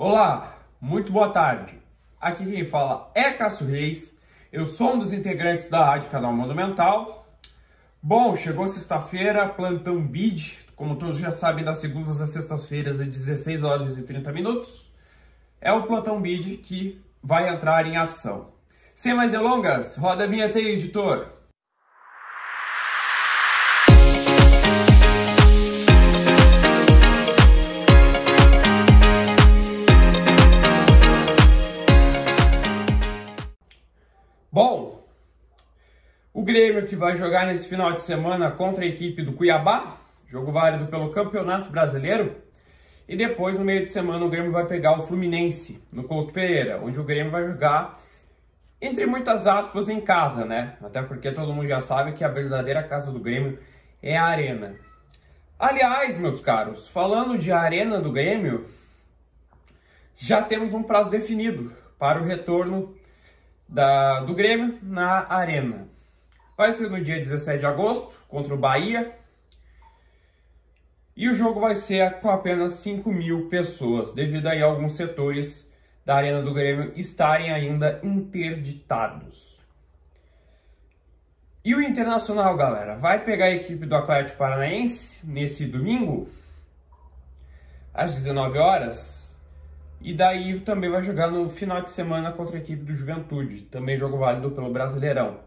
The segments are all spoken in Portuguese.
Olá, muito boa tarde. Aqui quem fala é Cássio Reis. Eu sou um dos integrantes da Rádio Canal Monumental. Bom, chegou sexta-feira, plantão BID, como todos já sabem, das segundas às sextas-feiras, às 16 horas e 30 minutos. É o plantão BID que vai entrar em ação. Sem mais delongas, roda a vinheta aí, editor. Bom, o Grêmio que vai jogar nesse final de semana contra a equipe do Cuiabá, jogo válido pelo Campeonato Brasileiro, e depois no meio de semana o Grêmio vai pegar o Fluminense no Couto Pereira, onde o Grêmio vai jogar, entre muitas aspas, em casa, né? Até porque todo mundo já sabe que a verdadeira casa do Grêmio é a Arena. Aliás, meus caros, falando de Arena do Grêmio, já temos um prazo definido para o retorno do Grêmio na Arena. Vai ser no dia 17 de agosto, contra o Bahia. E o jogo vai ser com apenas 5.000 pessoas, devido aí a alguns setores da Arena do Grêmio estarem ainda interditados. E o Internacional, galera, vai pegar a equipe do Atlético Paranaense nesse domingo, às 19 horas. E daí também vai jogar no final de semana contra a equipe do Juventude, também jogo válido pelo Brasileirão.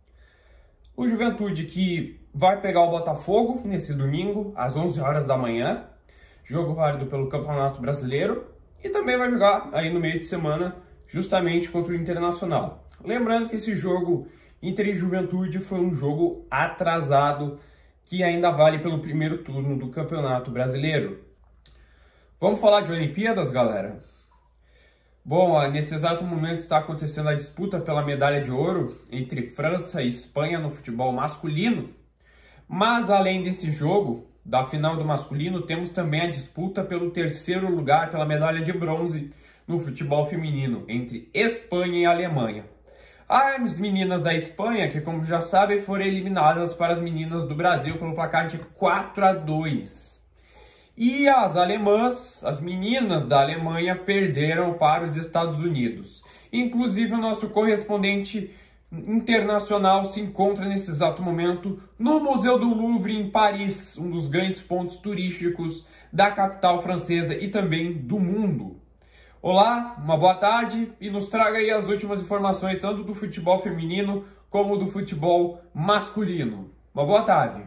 O Juventude que vai pegar o Botafogo nesse domingo, às 11 horas da manhã, jogo válido pelo Campeonato Brasileiro, e também vai jogar aí no meio de semana, justamente contra o Internacional. Lembrando que esse jogo Inter e Juventude foi um jogo atrasado, que ainda vale pelo primeiro turno do Campeonato Brasileiro. Vamos falar de Olimpíadas, galera? Bom, nesse exato momento está acontecendo a disputa pela medalha de ouro entre França e Espanha no futebol masculino. Mas além desse jogo, da final do masculino, temos também a disputa pelo terceiro lugar pela medalha de bronze no futebol feminino entre Espanha e Alemanha. As meninas da Espanha, que como já sabem, foram eliminadas para as meninas do Brasil pelo placar de 4-2. E as alemãs, as meninas da Alemanha, perderam para os Estados Unidos. Inclusive, o nosso correspondente internacional se encontra nesse exato momento no Museu do Louvre, em Paris, um dos grandes pontos turísticos da capital francesa e também do mundo. Olá, uma boa tarde e nos traga aí as últimas informações tanto do futebol feminino como do futebol masculino. Uma boa tarde.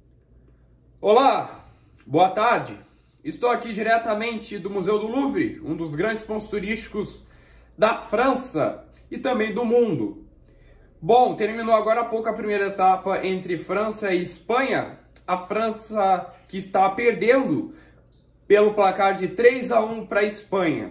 Olá! Boa tarde, estou aqui diretamente do Museu do Louvre, um dos grandes pontos turísticos da França e também do mundo. Bom, terminou agora há pouco a primeira etapa entre França e Espanha. A França que está perdendo pelo placar de 3-1 para a Espanha.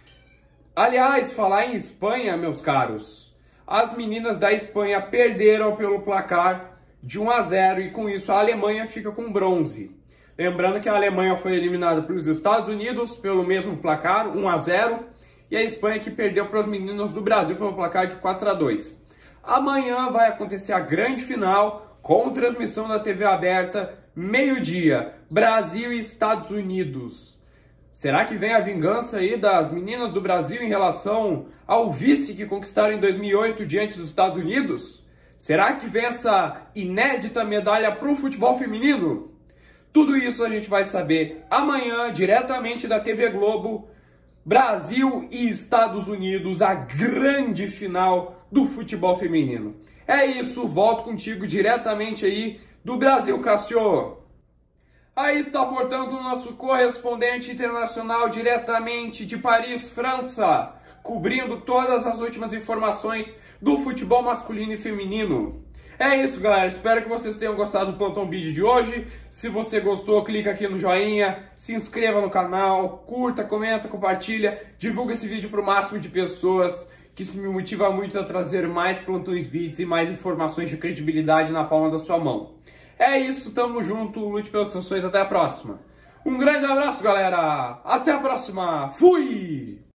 Aliás, falar em Espanha, meus caros, as meninas da Espanha perderam pelo placar de 1-0 e com isso a Alemanha fica com bronze. Lembrando que a Alemanha foi eliminada para os Estados Unidos pelo mesmo placar, 1-0, e a Espanha que perdeu para os meninos do Brasil pelo placar de 4-2. Amanhã vai acontecer a grande final com transmissão da TV aberta, meio-dia, Brasil e Estados Unidos. Será que vem a vingança aí das meninas do Brasil em relação ao vice que conquistaram em 2008 diante dos Estados Unidos? Será que vem essa inédita medalha para o futebol feminino? Tudo isso a gente vai saber amanhã, diretamente da TV Globo, Brasil e Estados Unidos, a grande final do futebol feminino. É isso, volto contigo diretamente aí do Brasil, Cássio. Aí está, portanto, o nosso correspondente internacional diretamente de Paris, França, cobrindo todas as últimas informações do futebol masculino e feminino. É isso, galera. Espero que vocês tenham gostado do Plantão BID de hoje. Se você gostou, clica aqui no joinha, se inscreva no canal, curta, comenta, compartilha, divulga esse vídeo para o máximo de pessoas, que isso me motiva muito a trazer mais plantões BIDs e mais informações de credibilidade na palma da sua mão. É isso, tamo junto, lute pelas seus sonhos, até a próxima. Um grande abraço, galera. Até a próxima. Fui!